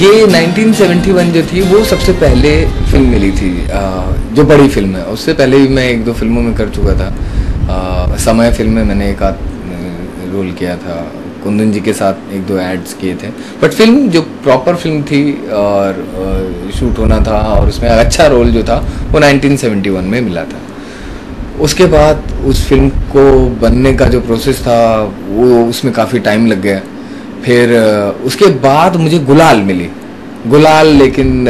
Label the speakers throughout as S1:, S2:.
S1: ये 1971 जो थी वो सबसे पहले फिल्म मिली थी, जो बड़ी फिल्म है। उससे पहले भी मैं एक दो फिल्मों में कर चुका था। समय फिल्म में मैंने एक आध रोल किया था, कुंदन जी के साथ एक दो एड्स किए थे। बट फिल्म जो प्रॉपर फिल्म थी और शूट होना था और उसमें अच्छा रोल जो था वो 1971 में मिला था। उसके बाद उस फिल्म को बनने का जो प्रोसेस था वो उसमें काफ़ी टाइम लग गया। फिर उसके बाद मुझे गुलाल मिली, गुलाल, लेकिन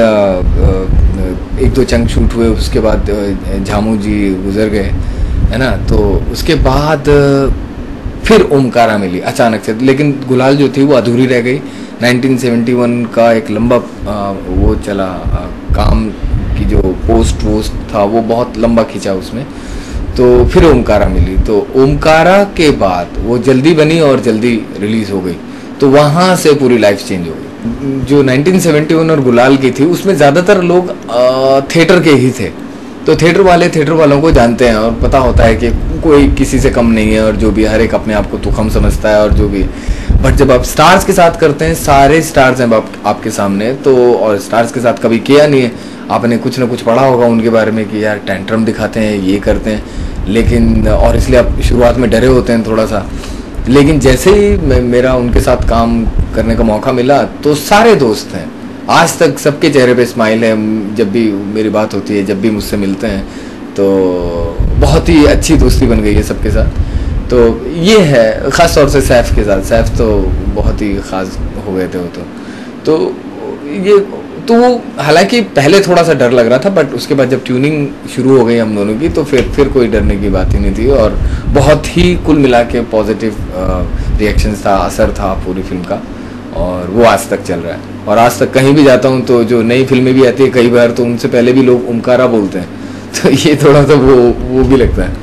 S1: एक दो चंक शूट हुए। उसके बाद झामू जी गुजर गए, है ना। तो उसके बाद फिर ओमकारा मिली अचानक से, लेकिन गुलाल जो थी वो अधूरी रह गई। 1971 का एक लंबा वो चला, काम की जो पोस्ट था वो बहुत लंबा खींचा उसमें। तो फिर ओमकारा मिली। तो ओमकारा के बाद वो जल्दी बनी और जल्दी रिलीज़ हो गई, तो वहाँ से पूरी लाइफ चेंज हो गई। जो 1971 और गुलाल की थी उसमें ज़्यादातर लोग थिएटर के ही थे, तो थिएटर वालों को जानते हैं और पता होता है कि कोई किसी से कम नहीं है, और जो भी हर एक अपने आप को तुखम समझता है और जो भी। बट जब आप स्टार्स के साथ करते हैं, सारे स्टार्स हैं आपके सामने, तो और स्टार्स के साथ कभी किया नहीं है, आपने कुछ ना कुछ पढ़ा होगा उनके बारे में कि यार टेंट्रम दिखाते हैं, ये करते हैं, लेकिन और इसलिए आप शुरुआत में डरे होते हैं थोड़ा सा। लेकिन जैसे ही मेरा उनके साथ काम करने का मौका मिला तो सारे दोस्त हैं, आज तक सबके चेहरे पे स्माइल है जब भी मेरी बात होती है, जब भी मुझसे मिलते हैं। तो बहुत ही अच्छी दोस्ती बन गई है सबके साथ। तो ये है, ख़ास तौर से सैफ के साथ। सैफ तो बहुत ही ख़ास हो गए थे वो तो ये तो वो, हालांकि पहले थोड़ा सा डर लग रहा था, बट उसके बाद जब ट्यूनिंग शुरू हो गई हम दोनों की तो फिर कोई डरने की बात ही नहीं थी, और बहुत ही कुल मिला के पॉजिटिव रिएक्शंस था, असर था पूरी फिल्म का, और वो आज तक चल रहा है। और आज तक कहीं भी जाता हूँ तो जो नई फिल्में भी आती है कई बार, तो उनसे पहले भी लोग ओमकारा बोलते हैं, तो ये थोड़ा सा वो भी लगता है।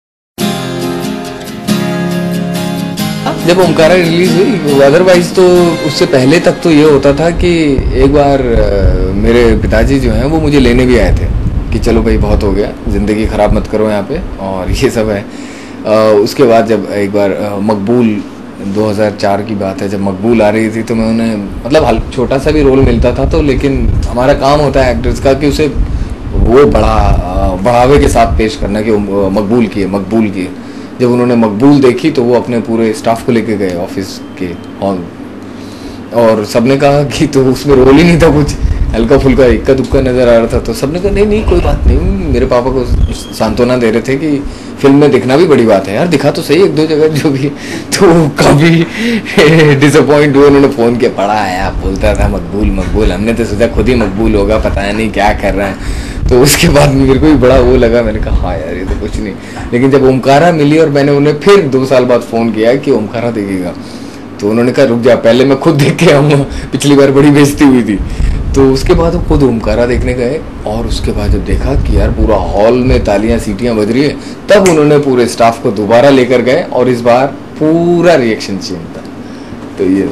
S1: जब ओमकारा रिलीज हुई, अदरवाइज तो उससे पहले तक तो ये होता था कि एक बार मेरे पिताजी जो हैं वो मुझे लेने भी आए थे कि चलो भाई बहुत हो गया, ज़िंदगी ख़राब मत करो यहाँ पे, और ये सब है। उसके बाद जब एक बार मकबूल 2004 की बात है, जब मकबूल आ रही थी तो मैं उन्हें, मतलब छोटा सा भी रोल मिलता था तो, लेकिन हमारा काम होता है एक्टर्स का कि उसे वो बढ़ावे के साथ पेश करना कि मकबूल की है। जब उन्होंने मकबूल देखी तो वो अपने पूरे स्टाफ को लेके गए ऑफिस के हॉल, और सबने कहा कि तो उसमें रोल ही नहीं था, कुछ हल्का फुल्का इक्का दुक्का नज़र आ रहा था। तो सबने कहा नहीं कोई बात नहीं, मेरे पापा को सांत्वना दे रहे थे कि फिल्म में दिखना भी बड़ी बात है यार, दिखा तो सही एक दो जगह जो भी। तो काफ़ी डिसअपॉइंट हुए, उन्होंने फ़ोन किया, पढ़ा आया बोलता था मकबूल, हमने तो सोचा खुद ही मकबूल होगा, पता नहीं क्या कर रहा है। तो उसके बाद मेरे को भी बड़ा वो लगा, मैंने कहा हाँ यार ये तो कुछ नहीं। लेकिन जब ओमकारा मिली और मैंने उन्हें फिर 2 साल बाद फ़ोन किया कि ओमकारा देखेगा, तो उन्होंने कहा रुक जा, पहले मैं खुद देख के आऊँगा, पिछली बार बड़ी बेइज्जती हुई थी। तो उसके बाद वो खुद ओमकारा देखने गए, और उसके बाद जब देखा कि यार पूरा हॉल में तालियां सीटियां बज रही है, तब उन्होंने पूरे स्टाफ को दोबारा लेकर गए, और इस बार पूरा रिएक्शन चेंज था। तो ये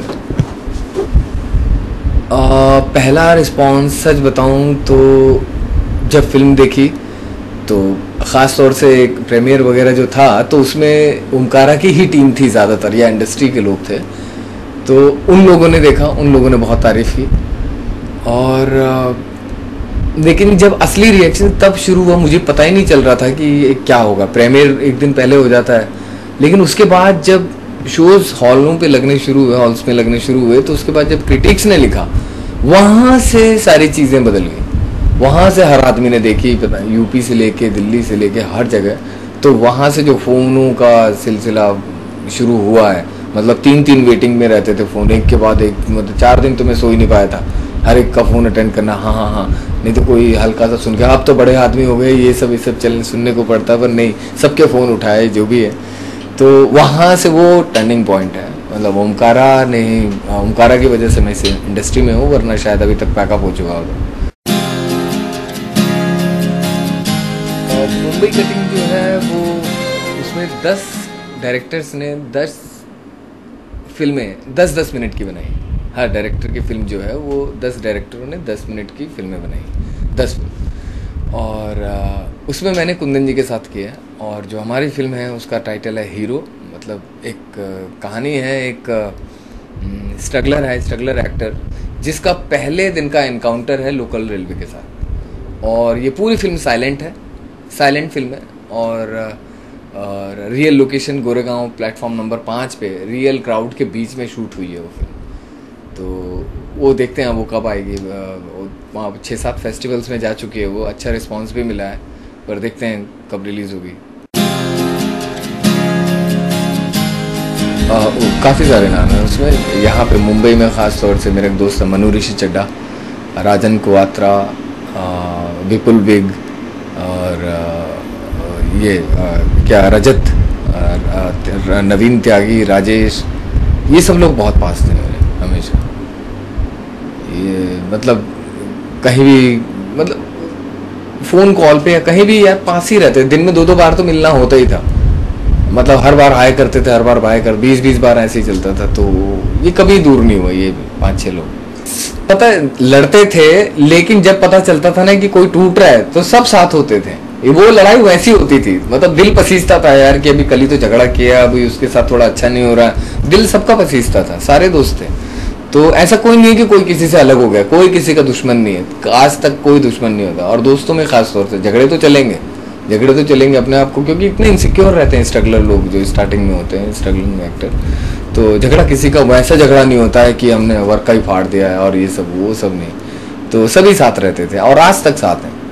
S1: पहला रिस्पॉन्स सच बताऊं तो जब फिल्म देखी तो ख़ास तौर से एक प्रीमियर वगैरह जो था तो उसमें ओमकारा की ही टीम थी ज़्यादातर, या इंडस्ट्री के लोग थे। तो उन लोगों ने देखा, उन लोगों ने बहुत तारीफ़ की, और लेकिन जब असली रिएक्शन तब शुरू हुआ, मुझे पता ही नहीं चल रहा था कि क्या होगा। प्रीमियर एक दिन पहले हो जाता है, लेकिन उसके बाद जब शोज़ हॉलों पे लगने शुरू हुए, हॉल्स में लगने शुरू हुए, तो उसके बाद जब क्रिटिक्स ने लिखा, वहाँ से सारी चीज़ें बदल गई। वहाँ से हर आदमी ने देखी, पता यूपी से लेके दिल्ली से लेके हर जगह, तो वहाँ से जो फ़ोनों का सिलसिला शुरू हुआ है, मतलब 3 वेटिंग में रहते थे फ़ोन, एक के बाद एक, मतलब 4 दिन तो मैं सो ही नहीं पाया था, हर एक का फ़ोन अटेंड करना, हाँ, नहीं तो कोई हल्का सा सुन के, आप तो बड़े आदमी हो गए, ये सब चल सुनने को पड़ता, पर नहीं, सबके फ़ोन उठाए जो भी है। तो वहाँ से वो टर्निंग पॉइंट है, मतलब ओमकारा की वजह से मैं इस इंडस्ट्री में हूँ, वरना शायद अभी तक पैकअप हो चुका होगा। मुंबई कटिंग जो है वो, उसमें 10 डायरेक्टर्स ने 10 फिल्में 10-10 मिनट की बनाई। हर डायरेक्टर की फिल्म जो है वो 10 डायरेक्टरों ने 10 मिनट की फिल्में बनाई, 10 फिल्म। और उसमें मैंने कुंदन जी के साथ किया, और जो हमारी फिल्म है उसका टाइटल है हीरो। मतलब एक कहानी है, एक स्ट्रगलर एक्टर जिसका पहले दिन का एनकाउंटर है लोकल रेलवे के साथ। और ये पूरी फिल्म साइलेंट है, साइलेंट फिल्म है। और real location Goregaon platform number 5 पे रियल क्राउड के बीच में शूट हुई है वो फिल्म। तो वो देखते हैं वो कब आएगी। वहाँ 6-7 फेस्टिवल्स में जा चुकी है वो, अच्छा रिस्पांस भी मिला है, पर देखते हैं कब रिलीज़ होगी। काफ़ी सारे नाम हैं उसमें। यहाँ पे मुंबई में ख़ास तौर से मेरे एक दोस्त है मनु ऋषि चड्ढा, राजन कुआत्रा, विपुल विग और ये क्या रजत, नवीन त्यागी, राजेश, ये सब लोग बहुत पास थे मेरे हमेशा। ये मतलब कहीं भी, मतलब फ़ोन कॉल पे या कहीं भी यार पास ही रहते। दिन में 2-2 बार तो मिलना होता ही था। मतलब हर बार हाय करते थे, हर बार बाय कर 20-20 बार ऐसे ही चलता था। तो ये कभी दूर नहीं हुआ ये 5-6 लोग। पता है लड़ते थे, लेकिन जब पता चलता था ना कि कोई टूट रहा है तो सब साथ होते थे। वो लड़ाई वैसी होती थी, मतलब दिल पसीजता था यार कि अभी कल ही तो झगड़ा किया, अभी उसके साथ थोड़ा अच्छा नहीं हो रहा। दिल सबका पसीजता था, सारे दोस्त थे। तो ऐसा कोई नहीं है कि कोई किसी से अलग हो गया, कोई किसी का दुश्मन नहीं है, आज तक कोई दुश्मन नहीं होता। और दोस्तों में खास तौर से झगड़े तो चलेंगे अपने आप को, क्योंकि इतने इनसिक्योर रहते हैं स्ट्रगलर लोग जो स्टार्टिंग में होते हैं, स्ट्रगलिंग एक्टर। तो झगड़ा किसी का वैसा झगड़ा नहीं होता है कि हमने वर्क का ही फाड़ दिया है और ये सब वो सब नहीं। तो सभी साथ रहते थे और आज तक साथ हैं।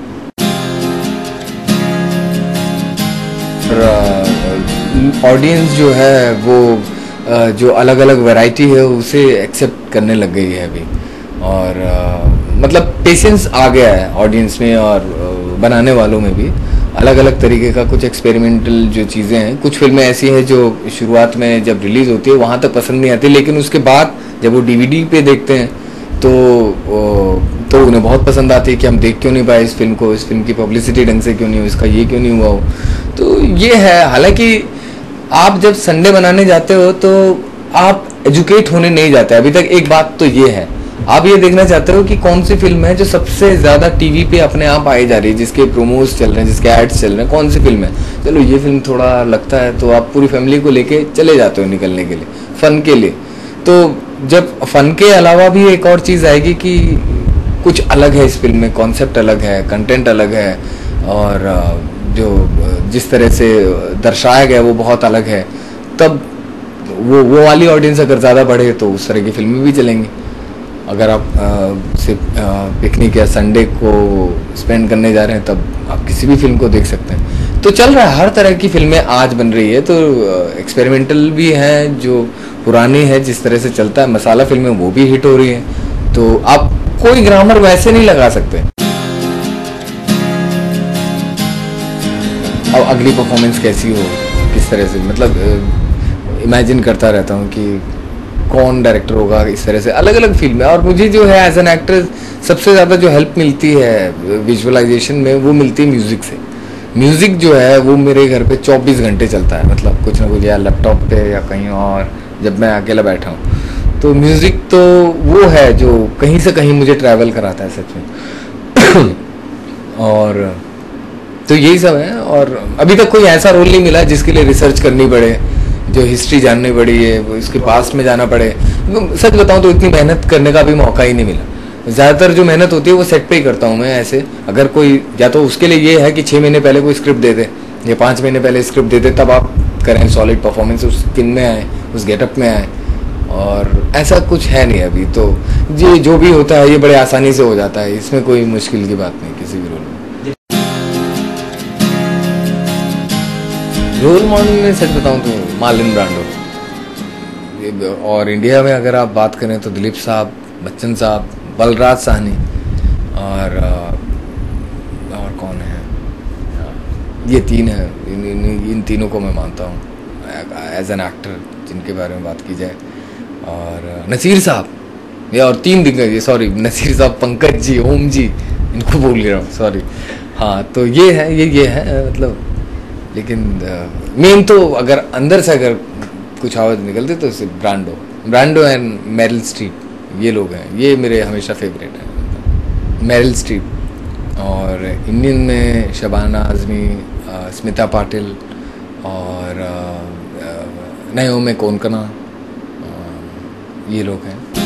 S1: ऑडियंस जो है वो जो अलग अलग वैरायटी है उसे एक्सेप्ट करने लग गई है अभी। और मतलब पेशेंस आ गया है ऑडियंस में और बनाने वालों में भी। अलग अलग तरीके का कुछ एक्सपेरिमेंटल जो चीज़ें हैं, कुछ फिल्में ऐसी हैं जो शुरुआत में जब रिलीज़ होती है वहाँ तक पसंद नहीं आती, लेकिन उसके बाद जब वो DVD पे देखते हैं तो उन्हें बहुत पसंद आती है कि हम देख क्यों नहीं पाए इस फिल्म को, इस फिल्म की पब्लिसिटी ढंग से क्यों नहीं हो, इसका ये क्यों नहीं हुआ हो। तो ये है। हालांकि आप जब संडे बनाने जाते हो तो आप एजुकेट होने नहीं जाते। अभी तक एक बात तो ये है, आप ये देखना चाहते हो कि कौन सी फिल्म है जो सबसे ज़्यादा टीवी पे अपने आप आई जा रही है, जिसके प्रोमोस चल रहे हैं, जिसके एड्स चल रहे हैं, कौन सी फिल्म है। चलो ये फिल्म थोड़ा लगता है तो आप पूरी फैमिली को लेके चले जाते हो निकलने के लिए, फ़न के लिए। तो जब फ़न के अलावा भी एक और चीज़ आएगी कि कुछ अलग है इस फिल्म में, कॉन्सेप्ट अलग है, कंटेंट अलग है, और जो जिस तरह से दर्शाया गया वो बहुत अलग है, तब वो वाली ऑडियंस अगर ज़्यादा बढ़े तो उस तरह की फिल्में भी चलेंगी। अगर आप सिर्फ पिकनिक या संडे को स्पेंड करने जा रहे हैं तब आप किसी भी फिल्म को देख सकते हैं। तो चल रहा है, हर तरह की फिल्में आज बन रही है। तो एक्सपेरिमेंटल भी है, जो पुरानी है जिस तरह से चलता है मसाला फिल्में, वो भी हिट हो रही है। तो आप कोई ग्रामर वैसे नहीं लगा सकते। अब अगली परफॉर्मेंस कैसी हो, किस तरह से, मतलब इमेजिन करता रहता हूँ कि कौन डायरेक्टर होगा इस तरह से, अलग अलग फील्ड में। और मुझे जो है एज एन एक्टर सबसे ज़्यादा जो हेल्प मिलती है विजुअलाइजेशन में, वो मिलती है म्यूज़िक से। म्यूज़िक जो है वो मेरे घर पे 24 घंटे चलता है, मतलब कुछ ना कुछ, या लैपटॉप पे या कहीं और, जब मैं अकेला बैठा हूँ। तो म्यूज़िक तो वो है जो कहीं से कहीं मुझे ट्रैवल कराता है सच में। और तो यही सब है। और अभी तक कोई ऐसा रोल नहीं मिला जिसके लिए रिसर्च करनी पड़े, जो हिस्ट्री जाननी पड़ी है, वो इसके पास्ट में जाना पड़े। सच बताऊं तो इतनी मेहनत करने का भी मौका ही नहीं मिला। ज़्यादातर जो मेहनत होती है वो सेट पे ही करता हूँ मैं। ऐसे अगर कोई, या तो उसके लिए ये है कि 6 महीने पहले कोई स्क्रिप्ट दे दे या 5 महीने पहले स्क्रिप्ट दे दे, तब आप करें सॉलिड परफॉर्मेंस, उस स्किन में आए, उस गेटअप में आए। और ऐसा कुछ है नहीं अभी। तो ये जो भी होता है ये बड़े आसानी से हो जाता है, इसमें कोई मुश्किल की बात नहीं किसी भी रोल में। रोल मॉडल में सच बताऊं तो मार्लन ब्रांडो। और इंडिया में अगर आप बात करें तो दिलीप साहब, बच्चन साहब, बलराज साहनी, और कौन है, ये 3 हैं। इन तीनों को मैं मानता हूँ एज एन एक्टर, जिनके बारे में बात की जाए। और नसीर साहब, ये और 3 दिग्गज, सॉरी नसीर साहब, पंकज जी, ओम जी, इनको बोल रहा हूँ, सॉरी। हाँ, तो ये है मतलब। लेकिन मेन तो अगर अंदर से अगर कुछ आवाज़ निकलती तो सिर्फ ब्रांडो एंड मेरिल स्ट्रीप, ये लोग हैं, ये मेरे हमेशा फेवरेट हैं। मेरिल स्ट्रीप, और इंडियन में शबाना आज़मी, स्मिता पाटिल, और नयोमी कोनकना, ये लोग हैं।